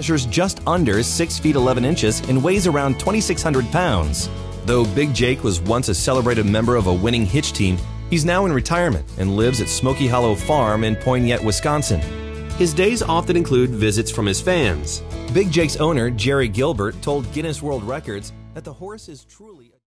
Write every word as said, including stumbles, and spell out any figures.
measures just under six feet eleven inches and weighs around twenty-six hundred pounds. Though Big Jake was once a celebrated member of a winning hitch team, he's now in retirement and lives at Smoky Hollow Farm in Poignette, Wisconsin. His days often include visits from his fans. Big Jake's owner, Jerry Gilbert, told Guinness World Records that the horse is truly